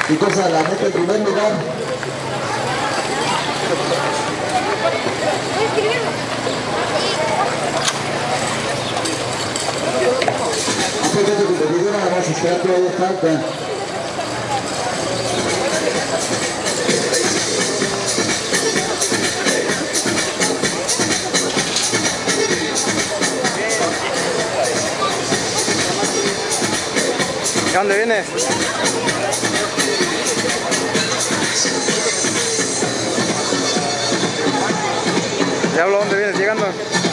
Entonces a la meta en primer lugar. Antes de que te diga nada más, espera, todavía falta. ¿A dónde vienes? Diablo, ¿dónde vienes llegando?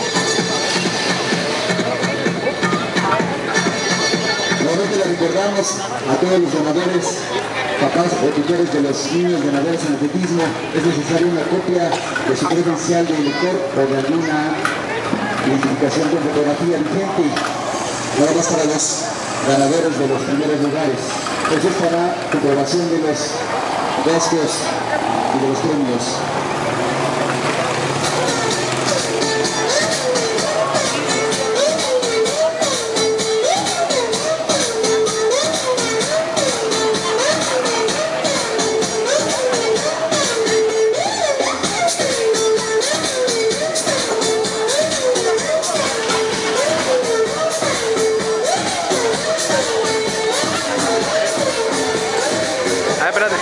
Nuevamente le recordamos a todos los ganadores, papás o tutores de los niños ganadores en atletismo, es necesaria una copia de su credencial de lector o de alguna identificación con fotografía vigente. Nada más para los ganadores de los primeros lugares. Eso es para comprobación de los gastos y de los premios. Espérate.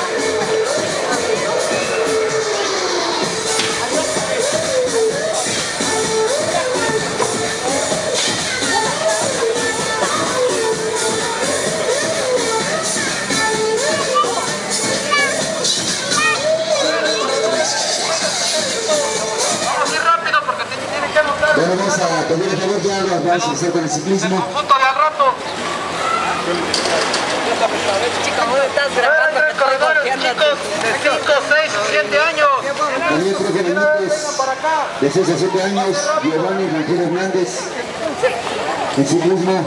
Bueno, vamos a pedir el favor, ya vamos a hacer con el ciclismo. Punto de al rato. Chicos, ¿cómo estás grabando? Corredores chicos de 5, 6, 7 años. También creo que Benítez, de 6 a 7 años, Giovanni Rangel Hernández, en ciclismo.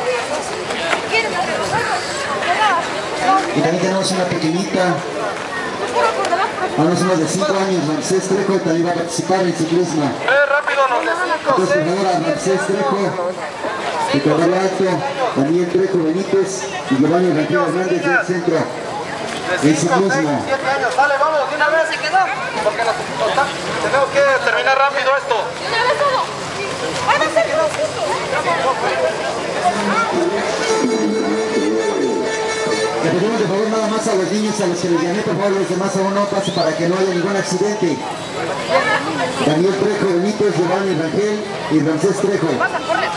Y también tenemos una pequeñita, unos de 5 años, Ramsés Trejo, también va a participar en ciclismo. Rápido, los de 5, Entonces, 6. por favor, a Ramsés Trejo, de Caballo Alto, Daniel Trejo Benítez y Giovanni Rangel Hernández del centro. De 5, 6, ciclismo. 7 años. Dale, vamos, de una vez. ¿Se quedó? Porque tenemos que terminar rápido esto. Le pedimos de favor nada más a los niños, a los que les llamé, por favor, los demás aún no pase para que no haya ningún accidente. Daniel Trejo Benítez, Giovanni Rangel y Ramsés Trejo.